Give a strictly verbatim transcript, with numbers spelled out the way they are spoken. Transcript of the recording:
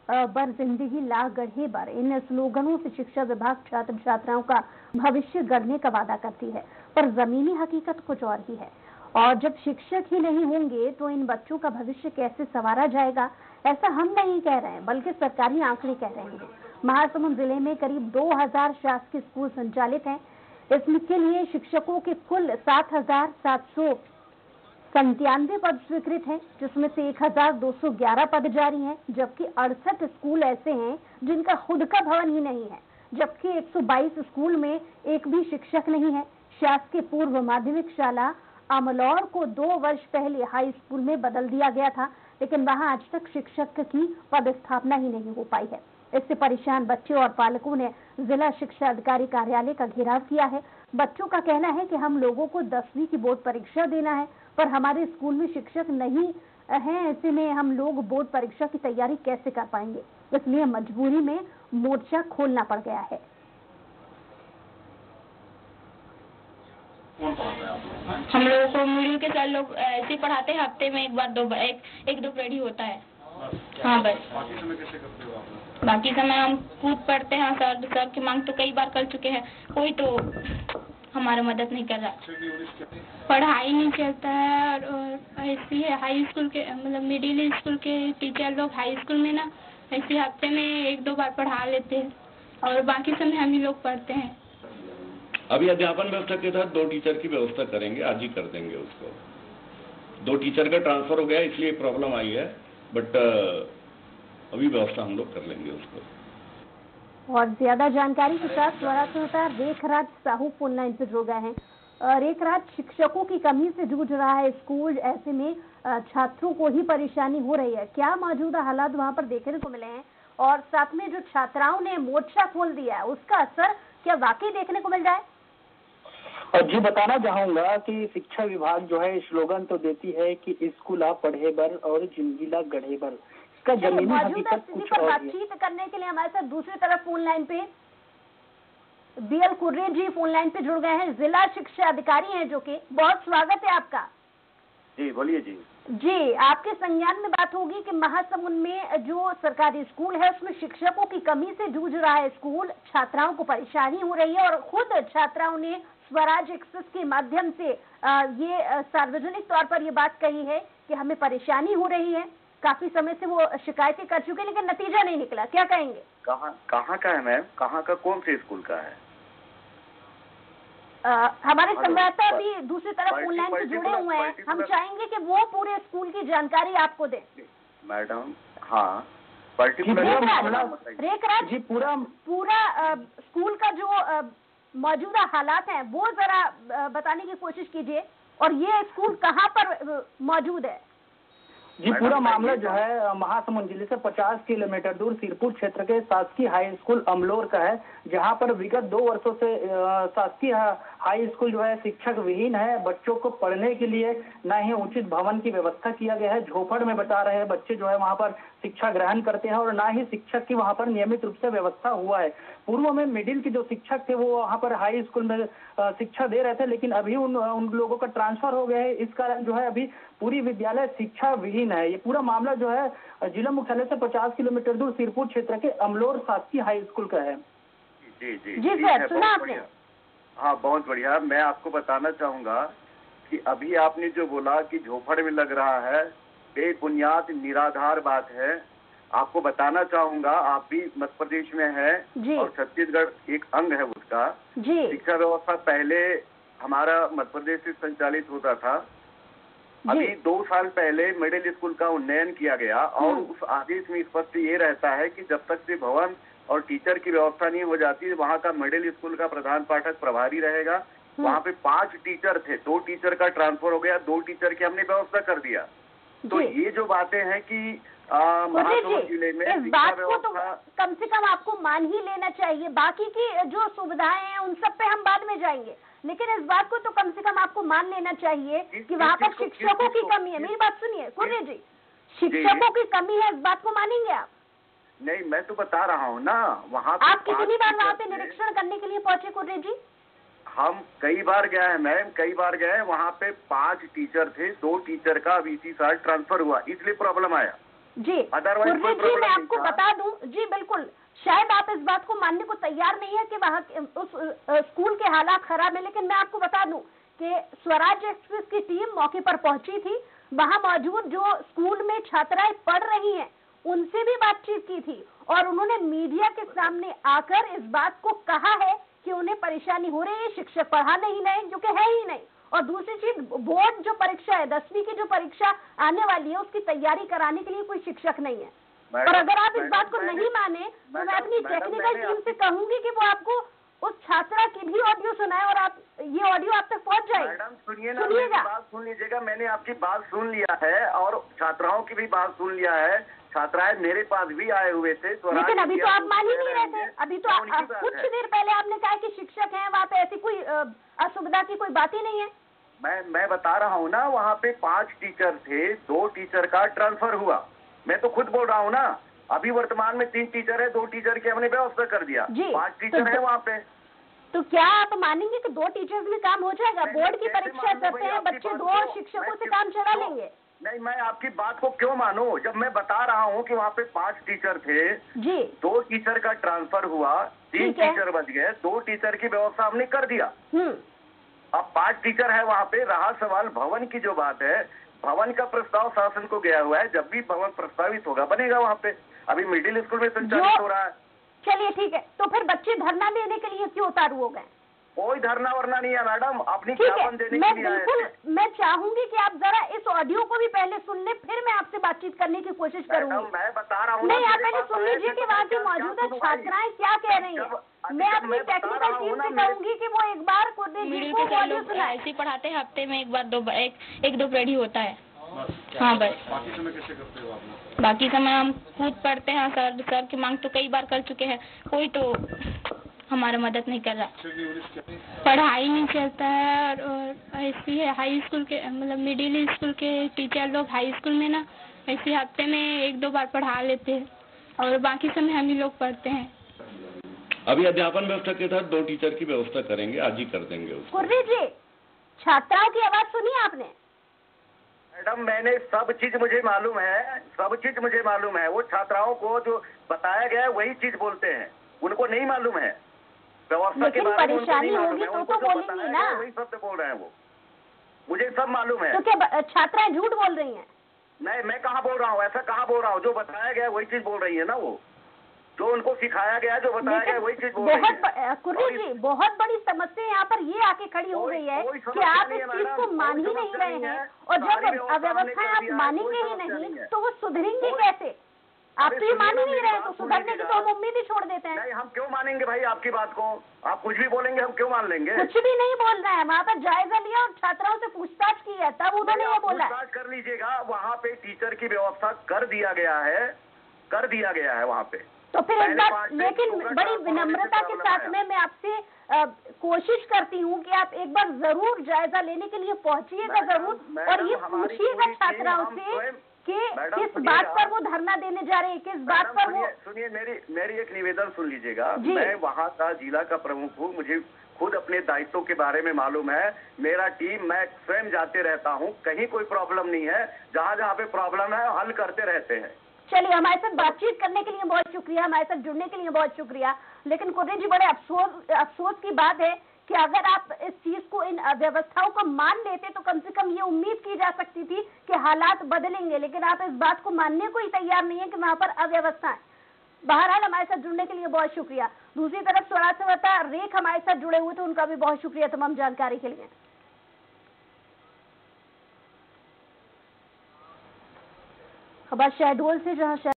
बर जिंदगी ला गढ़े बर, इन स्लोगनों से शिक्षा विभाग छात्र छात्राओं का भविष्य गढ़ने का वादा करती है, पर जमीनी हकीकत कुछ और ही है। और जब शिक्षक ही नहीं होंगे तो इन बच्चों का भविष्य कैसे संवारा जाएगा? ऐसा हम नहीं कह रहे हैं, बल्कि सरकारी आंकड़े कह रहे हैं। महासमुंद जिले में करीब दो हजार शासकीय स्कूल संचालित हैं। इसके लिए शिक्षकों के कुल सात हजार सात सौ संतानवे पद स्वीकृत हैं, जिसमें से एक हजार दो सौ ग्यारह पद जारी हैं, जबकि अड़सठ स्कूल ऐसे हैं जिनका खुद का भवन ही नहीं है, जबकि एक सौ बाईस स्कूल में एक भी शिक्षक नहीं है। शासकीय पूर्व माध्यमिक शाला अमलौर को दो वर्ष पहले हाई स्कूल में बदल दिया गया था, लेकिन वहां आज तक शिक्षक की पदस्थापना ही नहीं हो पाई है। इससे परेशान बच्चे और पालकों ने जिला शिक्षा अधिकारी कार्यालय का घेराव किया है। बच्चों का कहना है कि हम लोगों को दसवीं की बोर्ड परीक्षा देना है, पर हमारे स्कूल में शिक्षक नहीं हैं, ऐसे में हम लोग बोर्ड परीक्षा की तैयारी कैसे कर पाएंगे? इसलिए मजबूरी में मोर्चा खोलना पड़ गया है। हम लोगों को मिडिल के सर लोग ऐसे पढ़ाते हैं, हफ्ते में एक बार दो बार एक एक दो पीरियड होता है। हाँ बस। बाकी समय कैसे करते हो आप? बाकी समय हम खुद पढ़ते हैं। सर सर की मांग तो कई बार कर चुके हैं, कोई तो हमारा मदद नहीं कर रहा। पढ़ाई नहीं चलता है और, और ऐसी है हाई स्कूल के मतलब मिडिल स्कूल के टीचर लोग हाई स्कूल में ना ऐसे हफ्ते में एक दो बार पढ़ा लेते हैं और बाकी समय हम ही लोग पढ़ते हैं। अभी अध्यापन व्यवस्था के तहत दो टीचर की व्यवस्था करेंगे, आज ही कर देंगे उसको। दो टीचर का ट्रांसफर हो गया इसलिए प्रॉब्लम आई है, बट अभी व्यवस्था हम लोग कर लेंगे उसको। और ज्यादा जानकारी के साथ स्वराष्ट्र रेखराज साहू फोन लाइन पे जुड़ गए हैं। रेखराज, शिक्षकों की कमी से जूझ रहा है स्कूल, ऐसे में छात्रों को ही परेशानी हो रही है। क्या मौजूदा हालात वहां पर देखने को मिले हैं और साथ में जो छात्राओं ने मोर्चा खोल दिया है उसका असर क्या वाकई देखने को मिल रहा है? जी बताना चाहूंगा कि शिक्षा विभाग जो है स्लोगन तो देती है कि स्कूल आप पढ़े बर और जिंदगी ला गढ़े बर। इसका जमीनी हकीकत कुछ और है। बातचीत करने के लिए हमारे साथ दूसरी तरफ फोन लाइन पे BL Kurre ji phone line पे जुड़ गए हैं, जिला शिक्षा अधिकारी हैं जो कि। बहुत स्वागत है आपका। जी बोलिए जी। जी, आपके संज्ञान में बात होगी कि महासमुंद में जो सरकारी स्कूल है उसमें शिक्षकों की कमी से जूझ रहा है स्कूल, छात्राओं को परेशानी हो रही है और खुद छात्राओं ने स्वराज एक्सप्रेस के माध्यम से आ, ये आ, सार्वजनिक तौर पर ये बात कही है कि हमें परेशानी हो रही है। काफी समय से वो शिकायतें कर चुके लेकिन नतीजा नहीं निकला, क्या कहेंगे? कहाँ कहाँ का है मैम? कहाँ का, कौन से स्कूल का है? आ, हमारे संवाददाता भी दूसरी तरफ फोन लाइन पे जुड़े हुए हैं, हम चाहेंगे कि वो पूरे स्कूल की जानकारी आपको दें। मैडम हाँ, पर्टिकुलर रेखराज जी, पूरा पूरा आ, स्कूल का जो आ, मौजूदा हालात हैं वो जरा बताने की कोशिश कीजिए और ये स्कूल कहाँ पर मौजूद है? जी पूरा मामला जो है महासमुंद जिले से पचास किलोमीटर दूर सिरपुर क्षेत्र के शासकीय हाई स्कूल अमलोर का है, जहां पर विगत दो वर्षों से शासकीय हाई स्कूल जो है शिक्षक विहीन है। बच्चों को पढ़ने के लिए न ही उचित भवन की व्यवस्था किया गया है। झोपड़ में बता रहे हैं बच्चे जो है वहां पर शिक्षा ग्रहण करते हैं और ना ही शिक्षक की वहां पर नियमित रूप से व्यवस्था हुआ है। पूर्व में मिडिल के जो शिक्षक थे वो वहां पर हाई स्कूल में शिक्षा दे रहे थे, लेकिन अभी उन उन लोगों का ट्रांसफर हो गया है। इस कारण जो है अभी पूरी विद्यालय शिक्षा विहीन है। ये पूरा मामला जो है जिला मुख्यालय से पचास किलोमीटर दूर सिरपुर क्षेत्र के अमलोर शासकीय हाई स्कूल का है। जी जी जी सर, सुना आपने? हाँ बहुत बढ़िया। मैं आपको बताना चाहूंगा कि अभी आपने जो बोला कि झोपड़ में लग रहा है, बेबुनियाद निराधार बात है। आपको बताना चाहूंगा, आप भी मध्य प्रदेश में है और छत्तीसगढ़ एक अंग है उसका। शिक्षा व्यवस्था पहले हमारा मध्य प्रदेश से संचालित होता था। अभी दो साल पहले मिडिल स्कूल का उन्नयन किया गया और उस आदेश में स्पष्ट ये रहता है कि जब तक से भवन और टीचर की व्यवस्था नहीं हो जाती, वहाँ का मिडिल स्कूल का प्रधान पाठक प्रभारी रहेगा। वहाँ पे पांच टीचर थे, दो टीचर का ट्रांसफर हो गया, दो टीचर की हमने व्यवस्था कर दिया। तो ये जो बातें हैं कि महासमुंद जिले में इस बात को तो कम से कम आपको मान ही लेना चाहिए। बाकी की जो सुविधाएं हैं उन सब पे हम बाद में जाएंगे, लेकिन इस बात को तो कम से कम आपको मान लेना चाहिए कि वहाँ पर शिक्षकों की कमी है। मेरी बात सुनिए कुर्रे जी, शिक्षकों की कमी है, इस बात को मानेंगे आप? नहीं, मैं तो बता रहा हूँ ना, वहाँ आप कितनी बार वहाँ पे निरीक्षण करने के लिए पहुंचे कुर्रे जी? हम कई बार गए हैं मैम, कई बार गए। वहाँ पे पांच टीचर थे, दो टीचर का अभी इसी साल ट्रांसफर हुआ, इसलिए प्रॉब्लम आया। जी Otherwise कोई जी problem मैं नहीं आपको था। बता दूं, जी बिल्कुल, शायद आप इस बात को मानने को तैयार नहीं है कि वहाँ के- उस अ, स्कूल के हालात खराब है, लेकिन मैं आपको बता दूं कि स्वराज एक्सप्रेस की टीम मौके पर पहुंची थी। वहां मौजूद जो स्कूल में छात्राएं पढ़ रही हैं उनसे भी बातचीत की थी और उन्होंने मीडिया के सामने आकर इस बात को कहा है कि उन्हें परेशानी हो रही है, शिक्षक पढ़ा नहीं रहे, जो कि है ही नहीं। और दूसरी चीज, बोर्ड जो परीक्षा है, दसवीं की जो परीक्षा आने वाली है, उसकी तैयारी कराने के लिए कोई शिक्षक नहीं है। और अगर आप इस बात को नहीं माने तो मैं अपनी टेक्निकल टीम से कहूंगी कि वो आपको उस छात्रा की भी ऑडियो सुनाए और आप ये ऑडियो आप तक पहुंच जाए। मैडम सुनिए ना, मेरी बात सुन लीजिएगा। मैंने आपकी बात सुन लिया है और छात्राओं की भी बात सुन लिया है। छात्राएं मेरे पास भी आए हुए थे। लेकिन अभी तो आप मान ही नहीं रहे थे। अभी तो आ, कुछ देर पहले आपने कहा कि शिक्षक हैं वहाँ पे, ऐसी कोई असुविधा की कोई बात ही नहीं है। मैं मैं बता रहा हूँ ना, वहाँ पे पांच टीचर थे, दो टीचर का ट्रांसफर हुआ। मैं तो खुद बोल रहा हूँ ना, अभी वर्तमान में तीन टीचर है, दो टीचर की हमने व्यवस्था कर दिया, पांच टीचर है वहाँ पे। तो क्या आप मानेंगे कि दो टीचर्स में काम हो जाएगा? बोर्ड की परीक्षा करते हैं बच्चे, दो शिक्षकों से काम चला लेंगे? नहीं, मैं आपकी बात को क्यों मानूं जब मैं बता रहा हूँ कि वहाँ पे पांच टीचर थे जी, दो टीचर का ट्रांसफर हुआ, तीन टीचर बच गए, दो टीचर की व्यवस्था हमने कर दिया। अब पांच टीचर है वहाँ पे। रहा सवाल भवन की, जो बात है, भवन का प्रस्ताव शासन को गया हुआ है। जब भी भवन प्रस्तावित होगा बनेगा वहाँ पे। अभी मिडिल स्कूल में संचालित हो रहा है। चलिए ठीक है, तो फिर बच्चे धरना देने के लिए क्यों उतारू हो गए? कोई धरना वरना नहीं है मैडम, अपनी ठीक है, ज्ञापन देने मैं के लिए आए बिल्कुल थे। मैं चाहूंगी कि आप जरा इस ऑडियो को भी पहले सुन ले, फिर मैं आपसे बातचीत करने की कोशिश करूंगी। मैं बता रहा हूँ नहीं, आप पहले सुन लीजिए कि वहाँ की मौजूदा छात्राएं क्या कह रही हैं। मैं अपनी टेक्निकल टीम से कहूंगी कि वो एक बार मिडिल के सर लोग ऐसे पढ़ाते हैं, हफ्ते में एक बार दो एक एक दो पीरियड ही होता है। हाँ बस, बाकी समय कैसे करते हो आप? बाकी समय हम खुद पढ़ते हैं। सर सर की मांग तो कई बार कर चुके हैं, कोई तो हमारा मदद नहीं कर रहा। पढ़ाई नहीं चलता है और, और ऐसी है हाई स्कूल के, मतलब मिडिल स्कूल के टीचर लोग हाई स्कूल में ना ऐसे हफ्ते में एक दो बार पढ़ा लेते हैं और बाकी समय हम ही लोग पढ़ते हैं। अभी अध्यापन व्यवस्था के तहत दो टीचर की व्यवस्था करेंगे, आज ही कर देंगे उसको। कुर्री जी, छात्राओं की आवाज सुनी आपने? मैडम, मैंने सब चीज मुझे मालूम है, सब चीज मुझे मालूम है। वो छात्राओं को जो बताया गया है वही चीज बोलते हैं, उनको नहीं मालूम है व्यवस्था के बारे में। परेशानी होगी तो तो बोलेंगी ना, वही शब्द बोल रहे हैं वो, मुझे सब मालूम है। तो क्या छात्राएं झूठ बोल रही हैं? नहीं, मैं कहाँ बोल रहा हूँ, ऐसा कहाँ बोल रहा हूँ। जो बताया गया वही चीज बोल रही है ना, वो जो उनको सिखाया गया, जो बताया गया वही चीज बोल रही है। बहुत कुर्री जी, बहुत बड़ी समस्या यहाँ पर ये आके खड़ी हो गई है कि आप इस चीज को मान ही नहीं रहे हैं, और जब अव्यवस्था आप मानेंगे ही नहीं तो वो सुधरेंगे कैसे? आप तो ये मान ही नहीं रहे, तो सुधरने की तो हम उम्मीद ही छोड़ देते हैं। नहीं, हम क्यों मानेंगे भाई आपकी बात को? आप कुछ भी बोलेंगे, हम क्यों मान लेंगे? कुछ भी नहीं बोल रहे हैं, वहाँ पर जायजा लिया और छात्राओं से पूछताछ की है, तब उन्होंने ये बोला। पूछताछ कर लीजिएगा, वहाँ पे टीचर की व्यवस्था कर दिया गया है, कर दिया गया है वहाँ पे। तो फिर एक बात, लेकिन बड़ी विनम्रता के साथ में मैं आपसे कोशिश करती हूँ कि आप एक बार जरूर जायजा लेने के लिए पहुंचिएगा जरूर, और ये पूछिएगा छात्राओं से कि किस बात पर वो धरना देने जा रहे हैं, किस बात पर वो। सुनिए, मेरी मेरी एक निवेदन सुन लीजिएगा। मैं वहाँ का जिला का प्रमुख हूँ, मुझे खुद अपने दायित्वों के बारे में मालूम है। मेरा टीम, मैं स्वयं जाते रहता हूँ, कहीं कोई प्रॉब्लम नहीं है। जहाँ जहाँ पे प्रॉब्लम है हल करते रहते हैं। चलिए, हमारे साथ बातचीत करने के लिए बहुत शुक्रिया, हमारे साथ जुड़ने के लिए बहुत शुक्रिया। लेकिन कुर्री जी, बड़े अफसोस अफसोस की बात है कि अगर आप इस चीज को, इन व्यवस्थाओं को मान लेते तो कम से कम ये उम्मीद की जा सकती थी कि हालात बदलेंगे, लेकिन आप इस बात को मानने को ही तैयार नहीं है कि वहाँ पर अव्यवस्था है। बहरहाल, हमारे साथ जुड़ने के लिए बहुत शुक्रिया। दूसरी तरफ स्वराज संवाददाता रेख हमारे साथ जुड़े हुए थे, उनका भी बहुत शुक्रिया तमाम जानकारी के लिए। खबर शहडोल से, जहाँ